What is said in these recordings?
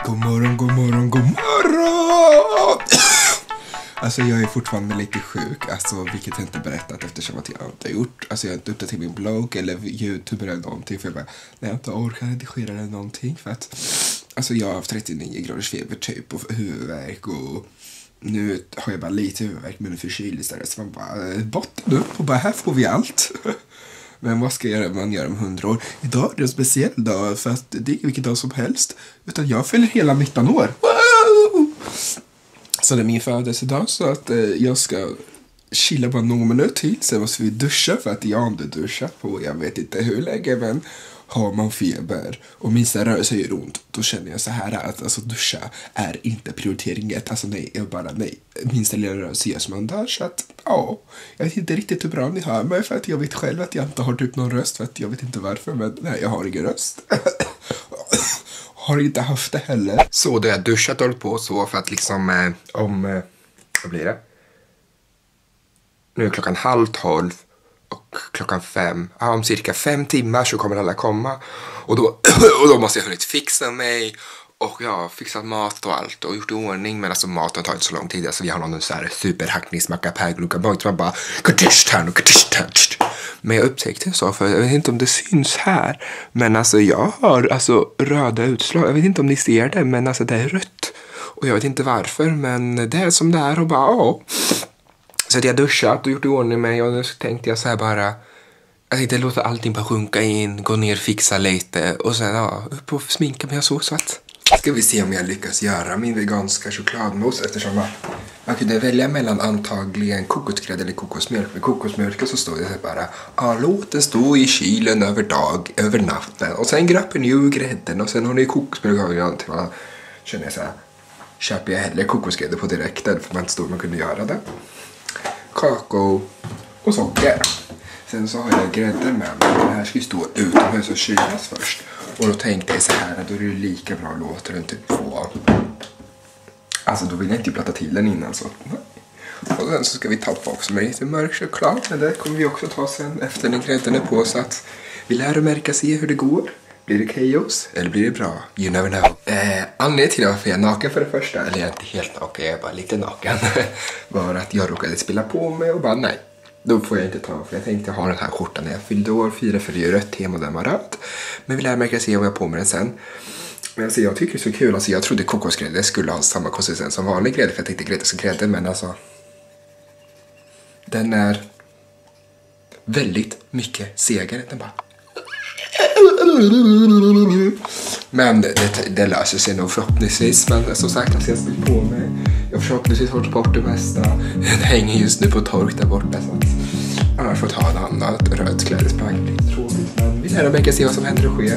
God morgon, god morgon, god morgon! Alltså jag är fortfarande lite sjuk, alltså vilket jag inte berättat eftersom att jag inte har gjort. Alltså jag har inte uppdaterat min blogg eller YouTube eller någonting för jag bara, nej, jag inte orkar redigera eller någonting för att alltså jag har haft 39 graders feber typ och huvudvärk och nu har jag bara lite huvudvärk men förkyld istället så man bara botten upp och bara här får vi allt. Men vad ska man göra om 100 år? Idag är det en speciell dag för att det är inte vilken dag som helst. Utan jag fyller hela 19 år. Wow! Så det är min födelsedag så att jag ska chilla bara någon minut till. Sen måste vi duscha för att jag har inte duschat på jag vet inte hur länge. Men har man feber och minsta rörelse gör ont, då känner jag så här att alltså, duscha är inte prioritering 1. Alltså nej, jag bara nej. Minsta lilla rörelse gör som man dör. Så att ja, jag vet inte riktigt hur bra ni hör mig för att jag vet själv att jag inte har typ någon röst för att jag vet inte varför, men nej, jag har ingen röst. Har inte haft det heller. Så då har jag duschat och hållit på så för att liksom vad blir det? Nu är klockan 11:30 och klockan 5. Om cirka 5 timmar så kommer alla komma. Och då måste jag hunnit fixa mig. Och jag har fixat mat och allt och gjort i ordning. Men alltså maten tar inte så lång tid. Alltså vi har någon så här superhackningsmacka pärglugga bak. Så man bara men jag upptäckte så för jag vet inte om det syns här. Men alltså jag har alltså röda utslag. Jag vet inte om ni ser det men alltså det är rött. Och jag vet inte varför men det är som det är och bara ja. Så att jag duschat och gjort i ordning mig och nu tänkte jag så här bara jag tänkte låta allting bara sjunka in, gå ner, fixa lite och sen ja, upp och sminka mig och så att ska vi se om jag lyckas göra min veganska chokladmousse eftersom man kunde välja mellan antagligen kokosgrädde eller kokosmjölk. Med kokosmjölken så står det så bara låt den stå i kylen över natten och sen gröper ni ur grädden och sen har ni kokosmjölk och man känner så här köper jag hellre kokosgrädde på direkten för man inte stod man kunde göra det. Kakao och socker. Sen så har jag grädden med mig. Den här ska ju stå utomhus och kylas först. Och då tänkte jag så här att då är det lika bra att låta den typ få. Alltså då vill jag inte platta till den innan så. Och sen så ska vi tappa också med lite mörk choklad. Men det kommer vi också ta sen efter den grädden är på så att vi lär och märka se hur det går. Blir det chaos eller blir det bra? You never know. Anledningen till varför jag är naken för det första, eller jag är inte helt naken, jag är bara lite naken, var att jag råkade spela på mig och bara nej. Då får jag inte ta för jag tänkte ha den här skjortan när jag fyllde år 4 för det är rött tema och den var röd. Men vi lär märka se om jag har på mig den sen. Men alltså jag tycker det är så kul, alltså jag trodde kokosgrädde skulle ha samma konsistens som vanlig grädde för jag tänkte grädde som grädde men alltså den är väldigt mycket segare, den bara men det löser sig nog förhoppningsvis. Men som sagt, jag ser på mig. Jag har förhoppningsvis hållit bort det mesta. Den hänger just nu på tork där borta så att annars får ta ett annat rött klädesplagg. Det är tråkigt men vi lär mig se vad som händer och sker.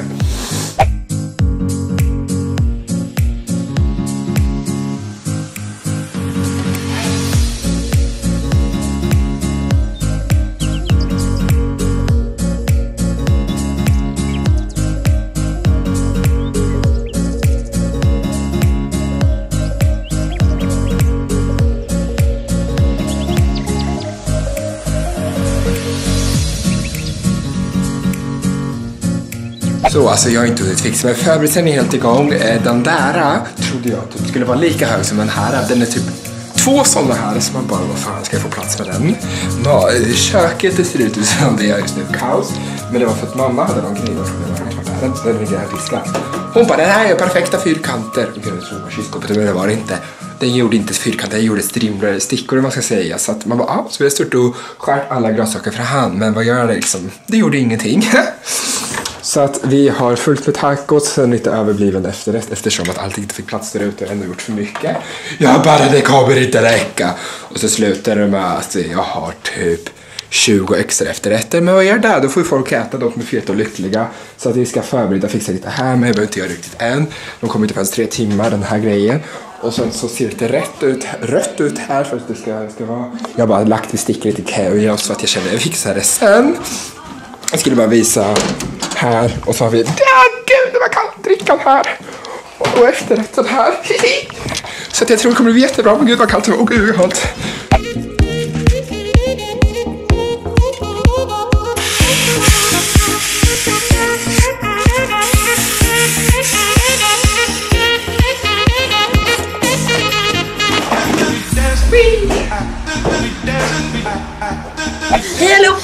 Så alltså jag har inte hunnit fixa men förberedelsen är helt igång. Den där trodde jag typ skulle vara lika hög som den här. Den är typ 2 sådana här så man bara vad fan ska jag få plats med den. Köket det ser ut som det är just nu kaos. Men det var för att mamma hade någon grej den ligger här fiskar. Hon bara den här är perfekta fyrkanter. Okej, jag tror det var kylskåpet men det var det inte. Den gjorde inte fyrkanter, den gjorde strimlade stickor man ska säga. Så att man bara så vi har stört och skärt alla grönsaker för hand. Men vad gör det liksom? Det gjorde ingenting. Så att vi har fullt med tacos, sen lite överbliven efterrätt eftersom att allt inte fick plats där ute och ändå gjort för mycket. Jag bara, det kommer inte räcka. Och så slutar det med att jag har typ 20 extra efterrätter. Men vad gör det? Då får ju folk äta dem som är feta och lyckliga. Så att vi ska förbereda och fixa lite här, men jag behöver inte göra riktigt än. De kommer inte förrän 3 timmar, den här grejen. Och sen så ser det lite rött ut här för att det ska vara. Jag har bara lagt i stickor lite kaos så att jag känner att jag fixar det sen. Jag skulle bara visa här och så har vi gud vad kallt drickan här och efterrätten här. Så att jag tror det kommer bli jättebra. Men gud vad kallt det var. Gud vad kallt.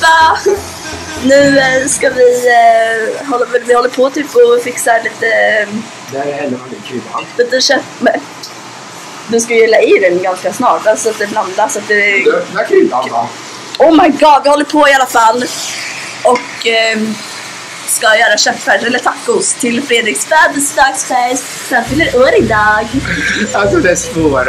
allihopa! Nu ska vi håller på typ och fixar lite... Där är heller man kryddan. Lite kött. Du ska ju la i den ganska snart, alltså att det blandas. Så att det... Du öppnar kryddan då? Oh my god, vi håller på i alla fall. Och ska göra köttfärs eller tacos till Fredriks födelsedagsfest. Sen fyller år idag. Alltså det är svårt.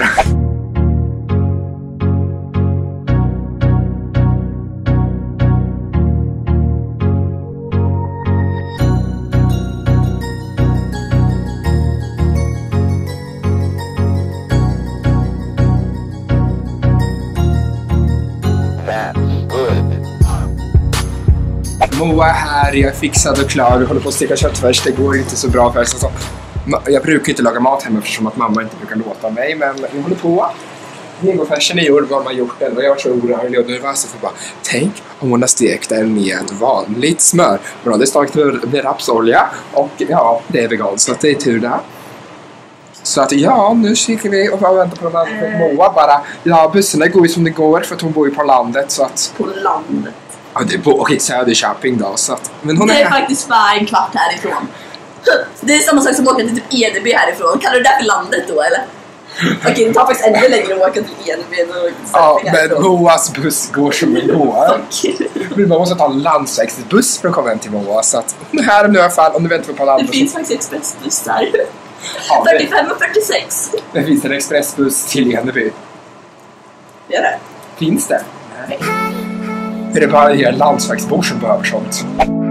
Moa är här, jag är fixad och klar. Vi håller på att steka köttfärs. Det går inte så bra för alltså, jag brukar inte laga mat hemma eftersom att mamma inte brukar låta mig. Men vi håller på. Vegofärsen i år var man gjort den och jag var så orolig och nervös för bara tänk om hon har stekt den med vanligt smör. Men hon hade stakt med rapsolja och ja, det är vegan så att det är tur där. Så att ja, nu kikar vi och väntar på den här Moa bara. Ja, bussarna går ju som det går för att hon bor ju på landet så att... På landet? Ja, det är på Söderköping då så att... Men hon det är faktiskt bara en kvart härifrån. Det är samma sak som att åka till typ Edeby härifrån. Kallar du det för landet då, eller? Okej, det tar faktiskt ännu längre att åka till Edeby. Ja, men Moas buss går som en går. Men man måste ta en landsvägsbuss för att komma hem till Moa. Så att här nu i alla fall, om du väntar på landet... Det finns faktiskt expressbussar. Ja, 45 och 46. Det finns en expressbuss till Edeby. Gör det? Finns det? Nej. Är det bara er landsvägsbor som behöver sånt?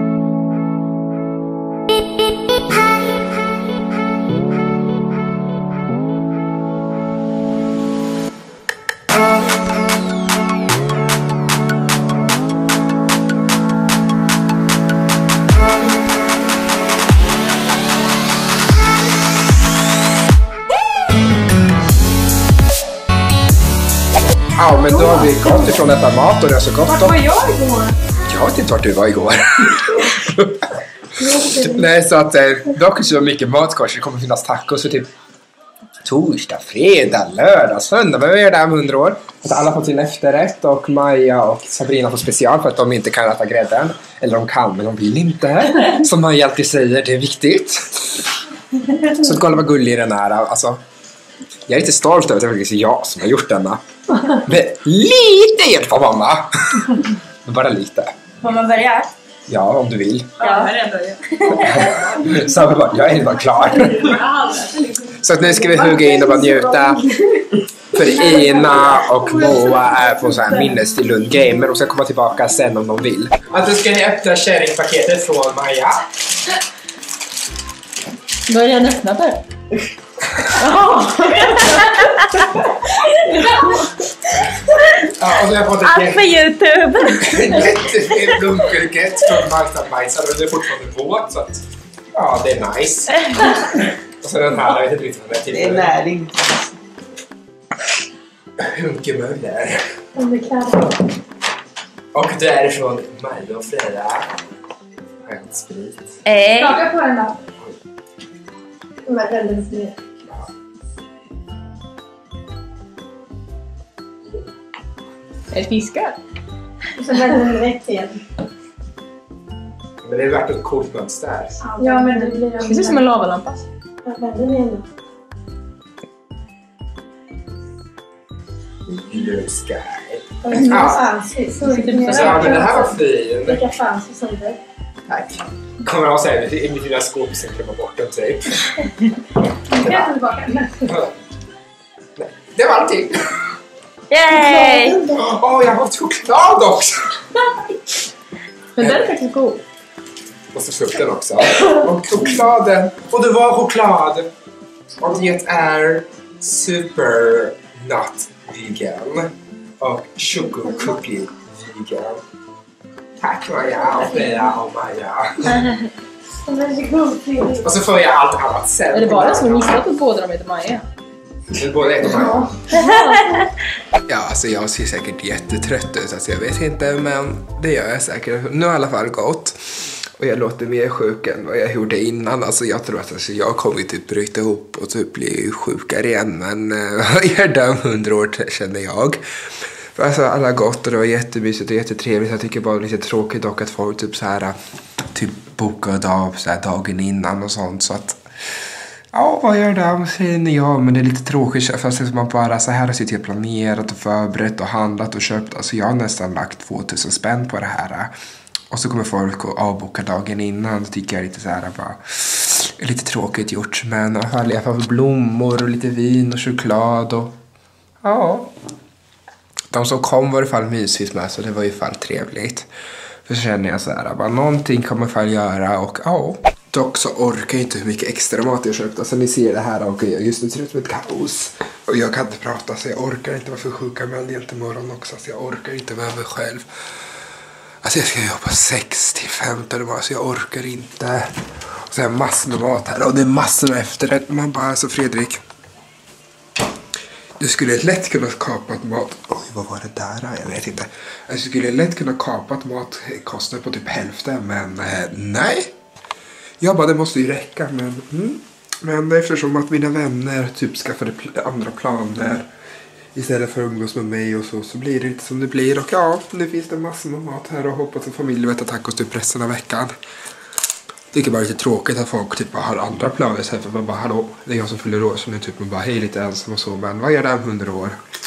Ja, men då har vi gått ifrån detta mat och det är så gott. Vart var jag igår? Jag vet inte vart du var igår. Nej, så att dock är så mycket matkors. Det kommer finnas tacos för typ torsdag, fredag, lördag, söndag. Men vi är där om 100 år. Så alla får sin efterrätt och Maja och Sabrina får special för att de inte kan äta grädden. Eller de kan, men de vill inte. Som Maja alltid säger, det är viktigt. Så kolla vad gullig den är. Alltså, jag är lite stolt över att det faktiskt är jag som har gjort denna. Men lite hjälp av mamma. Men bara lite. Får man börja? Ja, om du vill. Ja, jag börjar. Så jag är redan klar. Så att nu ska vi hugga in och bara njuta. För Ina och Moa är på så här minnes till Lund Gamer och ska komma tillbaka sen om de vill. Alltså ska ni öppna kärringpaketet från Maja? Börjar den öppna där? Ja, och så har jag fått allt för YouTube. en jättefin blomkruket från Marknadsbajsar och det är fortfarande våt så att ja, det är nice. Och så den här, jag vet inte riktigt vad det är till. Det är näring. Hunkemöller. Och därifrån Maja och Freda. Sköntsprit. Skaka på den då. Med väldigt sprit. Är det fiskar? Och så vänder den rätt igen. Men det är värt ett coolt mönster. Ja, men det blir... Det ser ut som en lavalampa. Jag vänder den igen då. Blue sky. Så men det här var fin. Vilka fancy som det. Tack. Kommer jag säga i mitt lilla skåp och sen klämma bort den typ. Kan jag ta tillbaka den? Det var allting. Yay! Åh, jag har fått choklad också. Men den är faktiskt god. Måste slå upp den också. Och chokladen. Och det var choklad. Och det är super not vegan. Och choco cookie vegan. Tack Maja och Freja och Maja. Varsågod Fredrik. Och så får jag allt annat sen. Är det bara som är missat att båda de heter Maja? Det är både ett och Maja. Ja, alltså jag ser säkert jättetrött ut. Alltså jag vet inte, men det gör jag säkert. Nu har jag i alla fall gått. Och jag låter mer sjuk än vad jag gjorde innan. Alltså jag tror att jag kommer typ bryta ihop och typ bli sjukare igen. Men jag är där om 100 år känner jag. För alltså alla gott och det var jättemysigt och jättetrevligt. Jag tycker bara lite tråkigt dock att folk typ så här typ bokade av så här dagen innan och sånt så att ja, vad gör det? Säger ja, men det är lite tråkigt fast det är man bara så här har sitt helt planerat och förberett och handlat och köpt. Alltså jag har nästan lagt 2000 spänn på det här. Och så kommer folk och avboka dagen innan. Så tycker jag lite så här bara lite tråkigt gjort. Men i alla fall blommor och lite vin och choklad och ja. De som kom var i alla fall mysigt med så det var i alla fall trevligt. För så känner jag så här bara någonting kan man i alla fall göra och ja. Dock så orkar jag inte hur mycket extra mat jag köpt. Alltså ni ser det här och jag just nu ser ut som ett kaos. Och jag kan inte prata så jag orkar inte vara för sjuka med allt imorgon också. Så jag orkar inte med mig själv. Alltså jag ska jobba 6 till 15 bara så jag orkar inte. Och så har jag massor med mat här och det är massor med efterrätt. Man bara alltså Fredrik. Du skulle lätt kunna kapa mat. Oj, vad var det där? Jag vet inte. Jag skulle lätt kunna kapa mat kostar på typ hälften men nej. Jag bara, det måste ju räcka, men eftersom att mina vänner typ skaffade andra planer istället för att umgås med mig och så blir det inte som det blir. Och ja, nu finns det massor med mat här och hoppas att familjen äter tacos typ resten av veckan. Det är bara lite tråkigt att folk typ har andra planer istället för att man bara, hallå, det är jag som fyller år så nu typ man bara, hej lite ensam och så, men vad gör det om 100 år?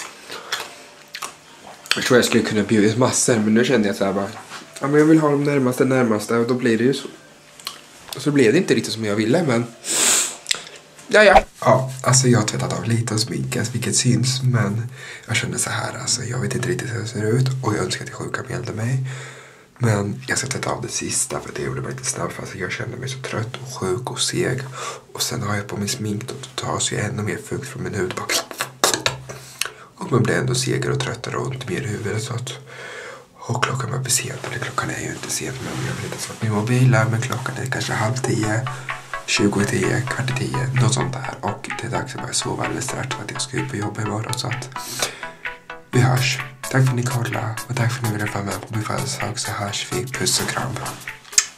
Jag tror jag skulle kunna bjuda massor, men nu kände jag så här bara, ja men jag vill ha de närmaste och då blir det ju så. Så blev det inte riktigt som jag ville, men ja, alltså jag har tvättat av lite och sminkat, vilket syns, men jag känner så här, alltså jag vet inte riktigt hur det ser ut och jag önskar att jag sjukanmälde mig, men jag ska tvätta av det sista för det gjorde mig lite snabbt för alltså jag känner mig så trött och sjuk och seg och sen har jag på min smink och då tas ju ännu mer fukt från min hud och man blir ändå segare och tröttare och inte mer i huvudet så att och klockan var sent, eller klockan är ju inte sent men jag vill inte svara på min mobil här, men klockan är kanske 9:30, 20:10, 9:15, något sånt där. Och det är dags att börja sova alldeles strax för att jag ska ut på jobb imorgon så att vi hörs. Tack för att ni kollade och tack för att ni ville vara med på min födelsedag så hörs vi. Puss och kram.